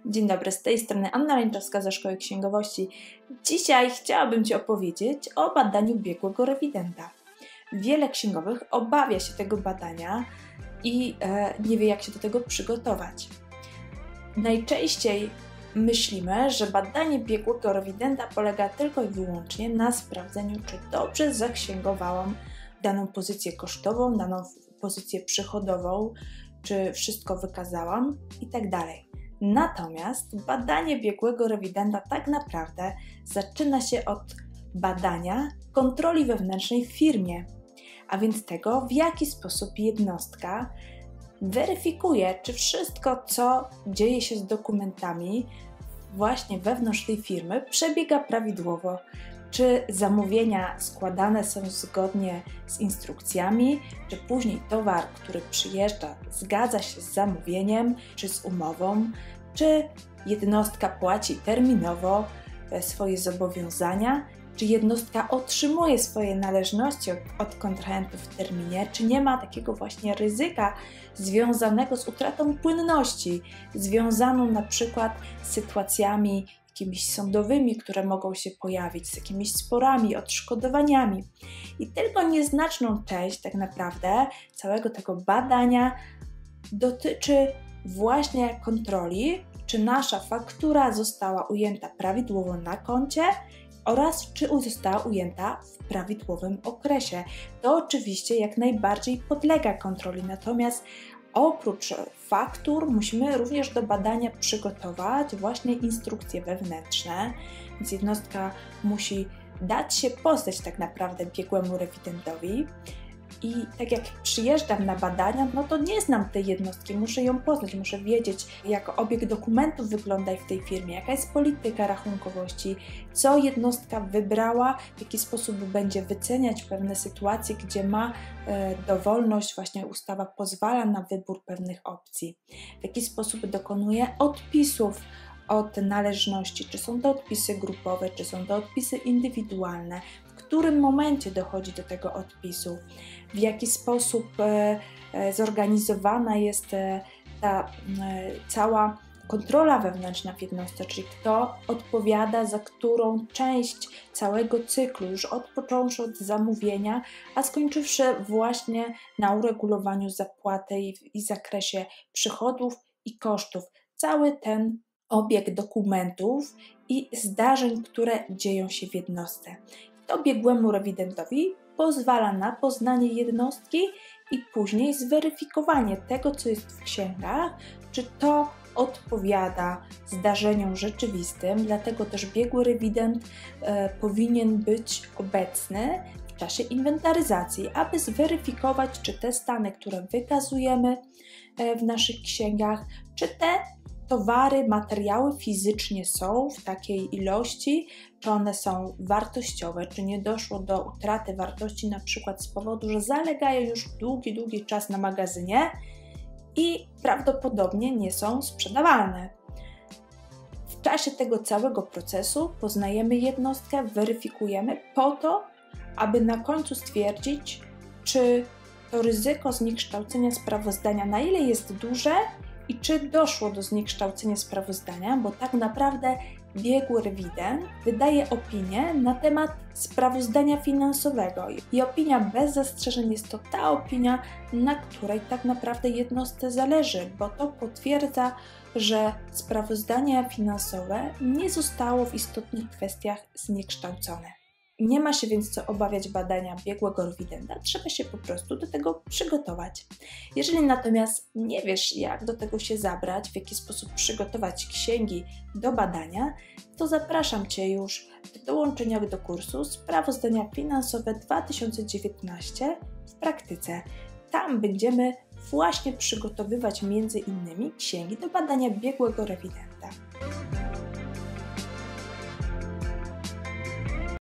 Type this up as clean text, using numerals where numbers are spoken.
Dzień dobry, z tej strony Anna Lęczewska ze Szkoły Księgowości. Dzisiaj chciałabym Ci opowiedzieć o badaniu biegłego rewidenta. Wiele księgowych obawia się tego badania i nie wie, jak się do tego przygotować. Najczęściej myślimy, że badanie biegłego rewidenta polega tylko i wyłącznie na sprawdzeniu, czy dobrze zaksięgowałam daną pozycję kosztową, daną pozycję przychodową, czy wszystko wykazałam itd. Natomiast badanie biegłego rewidenta tak naprawdę zaczyna się od badania kontroli wewnętrznej w firmie, a więc tego, w jaki sposób jednostka weryfikuje, czy wszystko, co dzieje się z dokumentami właśnie wewnątrz tej firmy, przebiega prawidłowo, czy zamówienia składane są zgodnie z instrukcjami, czy później towar, który przyjeżdża, zgadza się z zamówieniem, czy z umową, czy jednostka płaci terminowo swoje zobowiązania, czy jednostka otrzymuje swoje należności od kontrahentów w terminie, czy nie ma takiego właśnie ryzyka związanego z utratą płynności, związaną na przykład z sytuacjami jakimiś sądowymi, które mogą się pojawić, z jakimiś sporami, odszkodowaniami. I tylko nieznaczną część tak naprawdę całego tego badania dotyczy właśnie kontroli, czy nasza faktura została ujęta prawidłowo na koncie oraz czy została ujęta w prawidłowym okresie. To oczywiście jak najbardziej podlega kontroli, natomiast oprócz faktur musimy również do badania przygotować właśnie instrukcje wewnętrzne, więc jednostka musi dać się poznać tak naprawdę biegłemu rewidentowi. I tak jak przyjeżdżam na badania, no to nie znam tej jednostki, muszę ją poznać, muszę wiedzieć, jak obieg dokumentów wygląda w tej firmie, jaka jest polityka rachunkowości, co jednostka wybrała, w jaki sposób będzie wyceniać pewne sytuacje, gdzie ma dowolność, właśnie ustawa pozwala na wybór pewnych opcji, w jaki sposób dokonuje odpisów od należności, czy są to odpisy grupowe, czy są to odpisy indywidualne, w którym momencie dochodzi do tego odpisu, w jaki sposób zorganizowana jest ta cała kontrola wewnętrzna w jednostce, czyli kto odpowiada za którą część całego cyklu, już począwszy od zamówienia, a skończywszy właśnie na uregulowaniu zapłaty i zakresie przychodów i kosztów. Cały ten obieg dokumentów i zdarzeń, które dzieją się w jednostce. To biegłemu rewidentowi pozwala na poznanie jednostki i później zweryfikowanie tego, co jest w księgach, czy to odpowiada zdarzeniom rzeczywistym, dlatego też biegły rewident powinien być obecny w czasie inwentaryzacji, aby zweryfikować, czy te stany, które wykazujemy w naszych księgach, czy te towary, materiały fizycznie są w takiej ilości, czy one są wartościowe, czy nie doszło do utraty wartości na przykład z powodu, że zalegają już długi czas na magazynie i prawdopodobnie nie są sprzedawalne. W czasie tego całego procesu poznajemy jednostkę, weryfikujemy po to, aby na końcu stwierdzić, czy to ryzyko zniekształcenia sprawozdania na ile jest duże i czy doszło do zniekształcenia sprawozdania, bo tak naprawdę biegły rewident wydaje opinię na temat sprawozdania finansowego i opinia bez zastrzeżeń jest to ta opinia, na której tak naprawdę jednostce zależy, bo to potwierdza, że sprawozdanie finansowe nie zostało w istotnych kwestiach zniekształcone. Nie ma się więc co obawiać badania biegłego rewidenta, trzeba się po prostu do tego przygotować. Jeżeli natomiast nie wiesz, jak do tego się zabrać, w jaki sposób przygotować księgi do badania, to zapraszam Cię już do dołączenia do kursu Sprawozdania Finansowe 2019 w praktyce. Tam będziemy właśnie przygotowywać m.in. księgi do badania biegłego rewidenta.